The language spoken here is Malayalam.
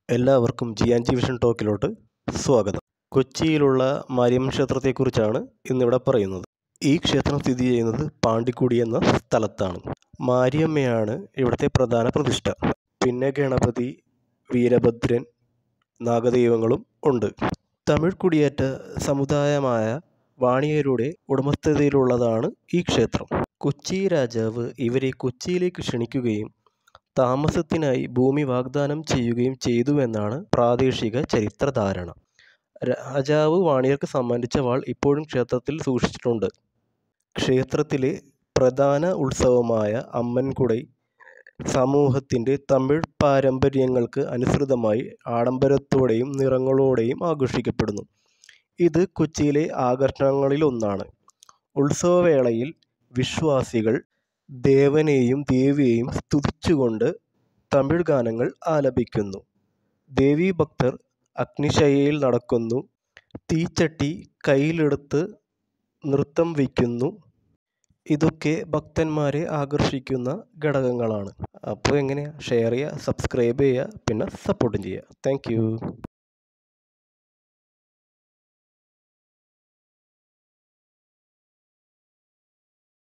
എല്ലാവർക്കും ജി വിഷൻ ടോക്കിലോട്ട് സ്വാഗതം. കൊച്ചിയിലുള്ള മാരിയമ്മൻ ക്ഷേത്രത്തെക്കുറിച്ചാണ് ഇന്നിവിടെ പറയുന്നത്. ഈ ക്ഷേത്രം സ്ഥിതി ചെയ്യുന്നത് പാണ്ടിക്കുടി എന്ന സ്ഥലത്താണ്. മാരിയമ്മയാണ് ഇവിടുത്തെ പ്രധാന പ്രതിഷ്ഠ. പിന്നെ ഗണപതി, വീരഭദ്രൻ, നാഗദൈവങ്ങളും ഉണ്ട്. തമിഴ് കുടിയേറ്റ സമുദായമായ വാണിയരുടെ ഉടമസ്ഥതയിലുള്ളതാണ് ഈ ക്ഷേത്രം. കൊച്ചി രാജാവ് ഇവരെ കൊച്ചിയിലേക്ക് ക്ഷണിക്കുകയും താമസത്തിനായി ഭൂമി വാഗ്ദാനം ചെയ്യുകയും ചെയ്തുവെന്നാണ് പ്രാദേശിക ചരിത്രധാരണ. രാജാവ് വാണിയർക്ക് സമ്മാനിച്ച വാൾ ഇപ്പോഴും ക്ഷേത്രത്തിൽ സൂക്ഷിച്ചിട്ടുണ്ട്. ക്ഷേത്രത്തിലെ പ്രധാന ഉത്സവമായ അമ്മൻകുടൈ സമൂഹത്തിൻ്റെ തമിഴ് പാരമ്പര്യങ്ങൾക്ക് അനുസൃതമായി ആഡംബരത്തോടെയും നിറങ്ങളോടെയും ആഘോഷിക്കപ്പെടുന്നു. ഇത് കൊച്ചിയിലെ ആകർഷണങ്ങളിലൊന്നാണ്. ഉത്സവവേളയിൽ വിശ്വാസികൾ ദേവനെയും ദേവിയെയും സ്തുതിച്ചുകൊണ്ട് തമിഴ് ഗാനങ്ങൾ ആലപിക്കുന്നു. ദേവീഭക്തർ അഗ്നിശയ്യയിൽ നടക്കുന്നു, തീച്ചട്ടി കയ്യിലെടുത്ത് നൃത്തം വയ്ക്കുന്നു. ഇതൊക്കെ ഭക്തന്മാരെ ആകർഷിക്കുന്ന ഘടകങ്ങളാണ്. അപ്പോൾ എങ്ങനെയാണ് ഷെയർ ചെയ്യുക, സബ്സ്ക്രൈബ് ചെയ്യുക, പിന്നെ സപ്പോർട്ടും ചെയ്യുക. താങ്ക്